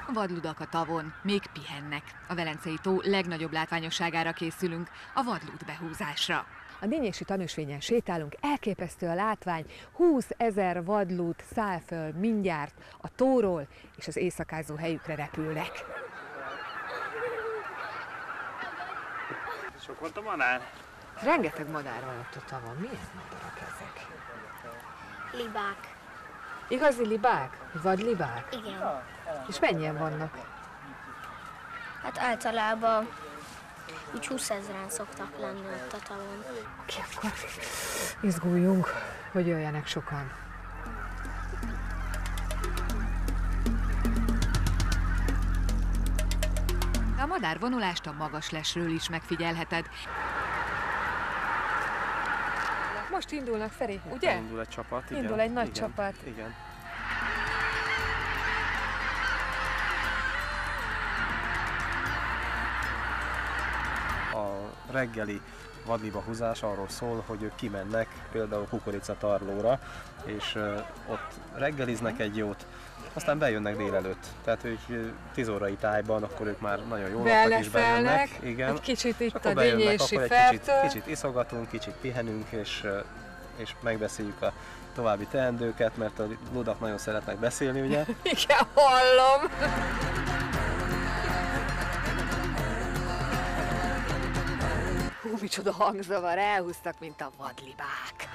Vadludak a tavon, még pihennek. A Velencei tó legnagyobb látványosságára készülünk, a vadlúd behúzásra. A Dínyési Tanúsvényen sétálunk, elképesztő a látvány, 20 000 vadlúd száll föl mindjárt a tóról, és az éjszakázó helyükre repülnek. Sok volt a madár? Rengeteg madár van ott a tavon. Milyen madarak ezek? Libák. Igazi libák? Vadlibák? Igen. És mennyien vannak? Hát általában úgy 20 000-en szoktak lenni ott a tavon. Oké, akkor izguljunk, hogy jöjjenek sokan. A madárvonulást a Magaslesről is megfigyelheted. Most indulnak, Feri, ugye? Indul egy csapat, igen. Indul egy nagy igen, csapat. Igen. A reggeli vadliba húzás arról szól, hogy ők kimennek például kukoricatarlóra, és ott reggeliznek egy jót, aztán bejönnek délelőtt. Tehát ők 10 órai tájban, akkor ők már nagyon jól laktak és bejönnek. Igen. Egy kicsit itt akkor a Dínyési fertől. kicsit iszogatunk, kicsit pihenünk, és megbeszéljük a további teendőket, mert a ludak nagyon szeretnek beszélni, ugye? Igen, hallom! Hú, micsoda hangzavar, elhúztak, mint a vadlibák.